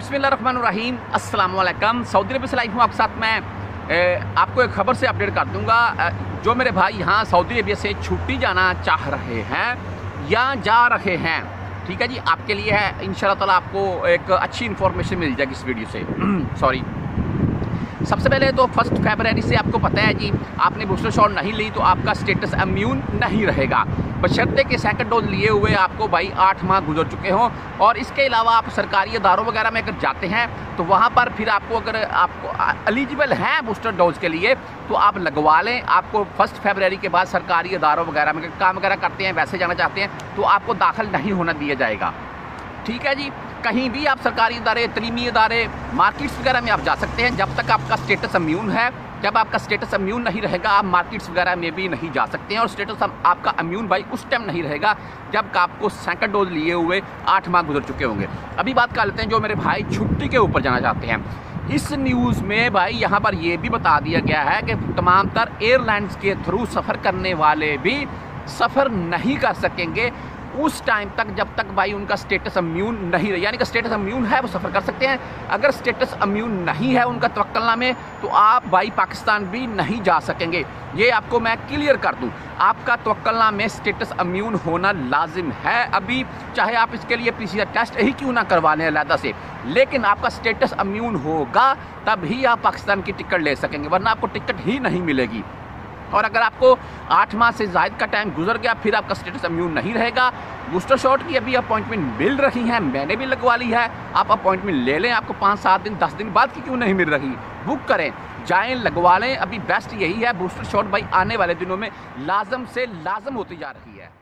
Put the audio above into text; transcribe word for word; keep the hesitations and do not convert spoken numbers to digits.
बिस्मिल्लाहिर्रहमानिर्रहीम, अस्सलाम वालेकुम। सऊदी अरब से लाइव हूँ आपके साथ। मैं ए, आपको एक खबर से अपडेट कर दूंगा। जो मेरे भाई यहाँ सऊदी अरबिया से छुट्टी जाना चाह रहे हैं या जा रहे हैं, ठीक है जी, आपके लिए है। इंशाल्लाह ताला आपको एक अच्छी इन्फॉर्मेशन मिल जाएगी इस वीडियो से। सॉरी, सबसे पहले तो फर्स्ट फरवरी से आपको पता है जी, आपने बूस्टर शॉट नहीं ली तो आपका स्टेटस इम्यून नहीं रहेगा, बशर्ते कि सेकंड डोज लिए हुए आपको भाई आठ माह गुजर चुके हों। और इसके अलावा आप सरकारी इदारों वगैरह में अगर जाते हैं तो वहाँ पर फिर आपको अगर आपको एलिजिबल हैं बूस्टर डोज के लिए तो आप लगवा लें। आपको फर्स्ट फरवरी के बाद सरकारी इदारों वगैरह में काम वगैरह करते हैं, वैसे जाना चाहते हैं तो आपको दाखिल नहीं होना दिया जाएगा, ठीक है जी। कहीं भी आप सरकारी इदारे, तलीमी इदारे, मार्केट्स वगैरह में आप जा सकते हैं जब तक आपका स्टेटस इम्यून है। जब आपका स्टेटस इम्यून नहीं रहेगा आप मार्केट्स वगैरह में भी नहीं जा सकते हैं। और स्टेटस आपका इम्यून भाई उस टाइम नहीं रहेगा जब आपको सेकंड डोज लिए हुए आठ माह गुजर चुके होंगे। अभी बात कर लेते हैं जो मेरे भाई छुट्टी के ऊपर जाना चाहते हैं। इस न्यूज़ में भाई यहाँ पर ये भी बता दिया गया है कि तमाम तर एयरलाइंस के थ्रू सफ़र करने वाले भी सफ़र नहीं कर सकेंगे उस टाइम तक जब तक भाई उनका स्टेटस इम्यून नहीं रहे। यानी कि स्टेटस इम्यून है वो सफ़र कर सकते हैं, अगर स्टेटस इम्यून नहीं है उनका तवक्कुलनामे में तो आप भाई पाकिस्तान भी नहीं जा सकेंगे। ये आपको मैं क्लियर कर दूं, आपका तवक्कुलनामे में स्टेटस इम्यून होना लाजिम है अभी, चाहे आप इसके लिए पीसीआर टेस्ट ही क्यों ना करवा लें अलहदा से, लेकिन आपका स्टेटस इम्यून होगा तभी आप पाकिस्तान की टिकट ले सकेंगे, वरना आपको टिकट ही नहीं मिलेगी। और अगर आपको आठ माह से ज़ायद का टाइम गुजर गया फिर आपका स्टेटस इम्यून नहीं रहेगा। बूस्टर शॉट की अभी अपॉइंटमेंट मिल रही है, मैंने भी लगवा ली है। आप अपॉइंटमेंट ले लें, आपको पाँच सात दिन दस दिन बाद की क्यों नहीं मिल रही, बुक करें, जाएं, लगवा लें। अभी बेस्ट यही है, बूस्टर शॉट भाई आने वाले दिनों में लाजम से लाजम होती जा रही है।